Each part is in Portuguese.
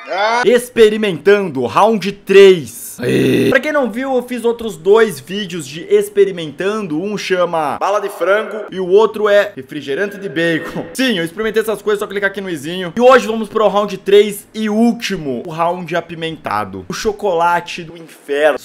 Experimentando, round 3. Pra quem não viu, eu fiz outros 2 vídeos de experimentando. Um chama bala de frango e o outro é refrigerante de bacon. Sim, eu experimentei essas coisas, só clicar aqui no izinho. E hoje vamos pro round 3 e último, o round apimentado. O chocolate do inferno.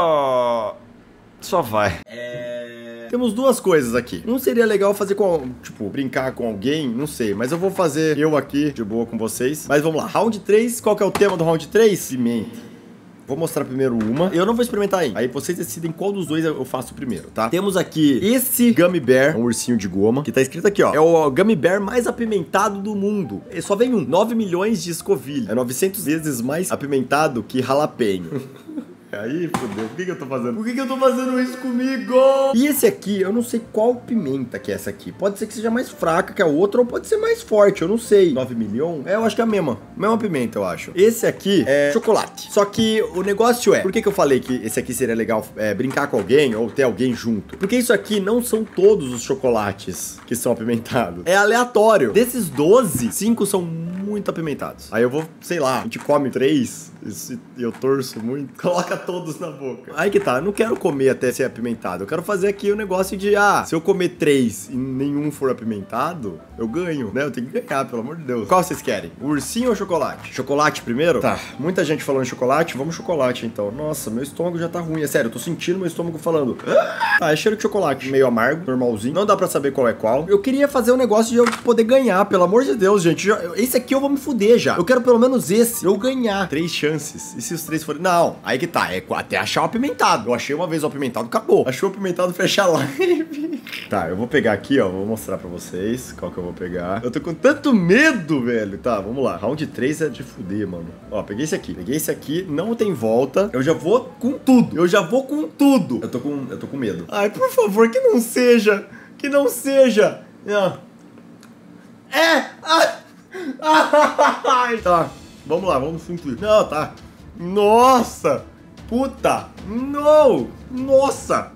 Só vai. Temos 2 coisas aqui. Um seria legal fazer com, tipo, brincar com alguém, não sei. Mas eu vou fazer eu aqui, de boa com vocês. Mas vamos lá, round 3, qual que é o tema do round 3? Pimenta. Vou mostrar primeiro uma. Eu não vou experimentar ainda. Aí vocês decidem qual dos 2 eu faço primeiro, tá? Temos aqui esse Gummy Bear, um ursinho de goma, que tá escrito aqui, ó. É o Gummy Bear mais apimentado do mundo. E só vem 9 milhões de Scoville. É 900 vezes mais apimentado que jalapeno. Aí, fodeu. Por que eu tô fazendo? Por que eu tô fazendo isso comigo? E esse aqui, eu não sei qual pimenta que é essa aqui. Pode ser que seja mais fraca que a outra ou pode ser mais forte, eu não sei. 9 milhões? Eu acho que é a mesma pimenta, eu acho. Esse aqui é chocolate. Só que o negócio é... Por que eu falei que esse aqui seria legal brincar com alguém ou ter alguém junto? Porque isso aqui não são todos os chocolates que são apimentados. É aleatório. Desses 12, 5 são muito apimentados. Aí eu vou, sei lá, a gente come 3 e eu torço muito. Coloca todos na boca. Aí que tá, eu não quero comer até ser apimentado. Eu quero fazer aqui o negócio de, se eu comer 3 e nenhum for apimentado, eu ganho, né? Eu tenho que ganhar, pelo amor de Deus. Qual vocês querem? O ursinho ou chocolate? Chocolate primeiro? Tá, muita gente falando em chocolate, vamos chocolate então. Nossa, meu estômago já tá ruim, é sério, eu tô sentindo meu estômago falando. Tá, é cheiro de chocolate, meio amargo, normalzinho. Não dá pra saber qual é qual. Eu queria fazer um negócio de eu poder ganhar, pelo amor de Deus, gente. Esse aqui eu vou me fuder já. Eu quero pelo menos esse, eu ganhar. 3 chances. E se os 3 forem... Não, aí que tá, é até achar o apimentado. Eu achei uma vez o apimentado, acabou. Achou o apimentado, fecha a live. Tá, eu vou pegar aqui, ó. Vou mostrar pra vocês qual que eu vou pegar. Eu tô com tanto medo, velho. Tá, vamos lá. Round 3 é de fuder, mano. Ó, peguei esse aqui. Peguei esse aqui, não tem volta. Eu já vou com tudo. Eu tô com medo. Ai, por favor, que não seja. Que não seja. Tá, vamos lá, vamos sentir. Não, tá. Nossa! Puta! Não! Nossa!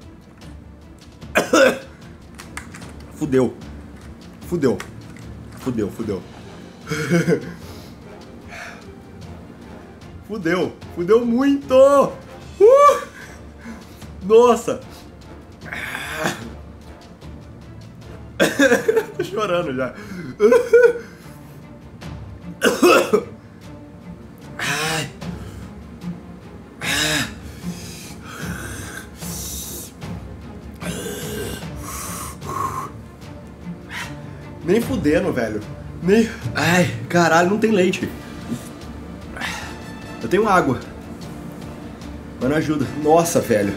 Fudeu. Fudeu. Fudeu, fudeu. Fudeu. Fudeu muito! Nossa! Tô chorando já. Nem fudendo, velho. Nem... Ai, caralho, não tem leite. Eu tenho água. Mas não ajuda. Nossa, velho.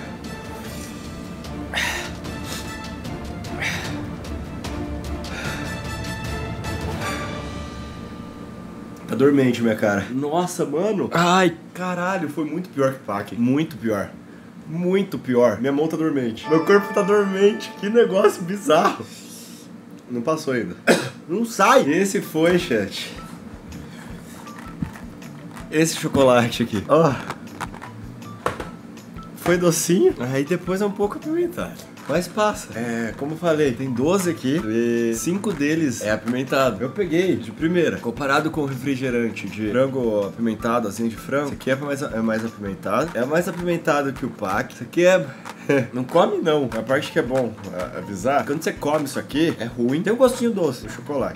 Tá dormente, minha cara. Nossa, mano. Ai, caralho, foi muito pior que o Pac. Muito pior. Muito pior. Minha mão tá dormente. Meu corpo tá dormente. Que negócio bizarro. Não passou ainda. Não sai. Esse foi, chat. Esse chocolate aqui. Ó. Foi docinho. Aí depois é um pouco apimentado. Mas passa. Como eu falei, tem 12 aqui e 5 deles é apimentado. Eu peguei de primeira. Comparado com o refrigerante de frango apimentado, assim, de frango, esse aqui é mais apimentado. É mais apimentado que o Pac. Isso aqui é... Não come, não. A parte que é bom avisar, quando você come isso aqui, é ruim. Tem um gostinho doce, o chocolate.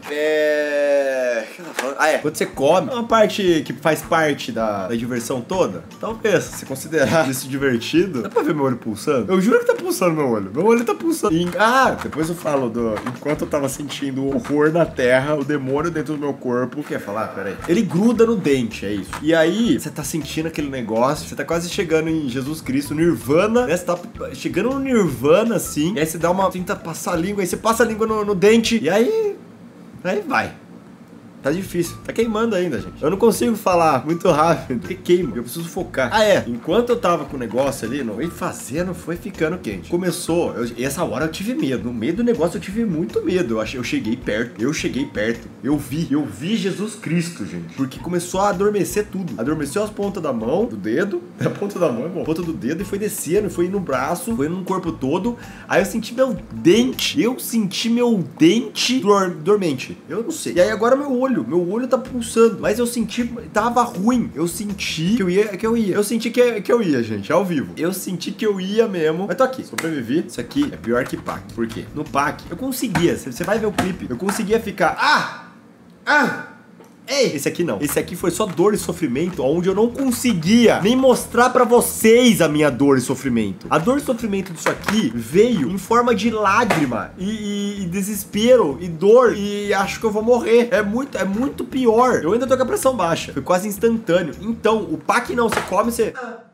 Quando você come, é uma parte que faz parte da diversão toda. Talvez, se considerar isso divertido, dá pra ver meu olho pulsando? Eu juro que tá pulsando meu olho. Meu olho tá pulsando. Depois eu falo enquanto eu tava sentindo o horror na terra, o demônio dentro do meu corpo. O que é falar? Pera aí. Ele gruda no dente, é isso. E aí, você tá sentindo aquele negócio, você tá quase chegando em Jesus Cristo, Nirvana, né? Você tá chegando no Nirvana, assim. E aí você dá tenta passar a língua, aí você passa a língua no dente. E aí vai. Tá difícil. Tá queimando ainda, gente. Eu não consigo falar muito rápido, porque queima. Eu preciso focar. Enquanto eu tava com o negócio ali, não ia fazendo, foi ficando quente. Começou, e essa hora eu tive medo. No meio do negócio eu tive muito medo. Eu cheguei perto. Eu vi Jesus Cristo, gente. Porque começou a adormecer tudo. Adormeceu as pontas da mão, do dedo. A ponta da mão, a ponta do dedo, e foi descendo, foi no braço, foi no corpo todo. Aí eu senti meu dente. Dormente. Eu não sei. E aí agora meu olho. meu olho tá pulsando. Mas eu senti, tava ruim. Eu senti que eu ia. Eu senti que eu ia, gente, ao vivo. Eu senti que eu ia mesmo. Mas tô aqui, sobrevivi. Isso aqui é pior que pack. Por quê? No pack, eu conseguia, você vai ver o clipe, eu conseguia ficar, ei, esse aqui não. Esse aqui foi só dor e sofrimento, onde eu não conseguia nem mostrar pra vocês a minha dor e sofrimento. A dor e sofrimento disso aqui veio em forma de lágrima e desespero e dor e acho que eu vou morrer. É muito pior. Eu ainda tô com a pressão baixa. Foi quase instantâneo. Então, o pack não, você come, você...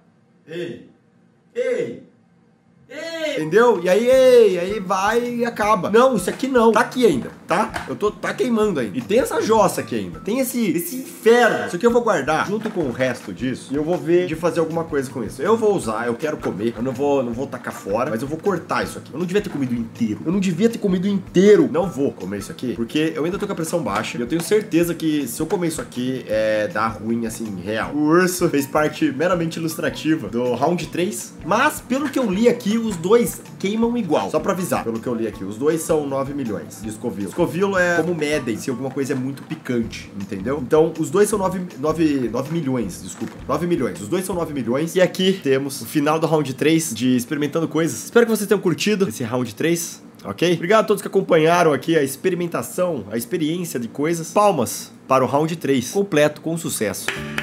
Ei. Entendeu? E aí vai e acaba. Não, isso aqui não. Tá aqui ainda, tá? Tá queimando ainda. E tem essa jossa aqui ainda. Tem esse inferno. Isso aqui eu vou guardar junto com o resto disso. E eu vou ver de fazer alguma coisa com isso. Eu vou usar, eu quero comer. Eu não vou tacar fora, mas eu vou cortar isso aqui. Eu não devia ter comido inteiro. Não vou comer isso aqui, porque eu ainda tô com a pressão baixa. E eu tenho certeza que se eu comer isso aqui, dá ruim, assim, real. O urso fez parte meramente ilustrativa do round 3. Mas, pelo que eu li aqui, os dois queimam igual. Só pra avisar, pelo que eu li aqui. Os dois são 9 milhões de Scoville. Scoville é como medem se alguma coisa é muito picante, entendeu? Então, os dois são 9 milhões, desculpa. 9 milhões. Os dois são 9 milhões. E aqui temos o final do round 3 de Experimentando Coisas. Espero que vocês tenham curtido esse round 3. Ok? Obrigado a todos que acompanharam aqui a experimentação, a experiência de coisas. Palmas para o round 3, completo, com sucesso.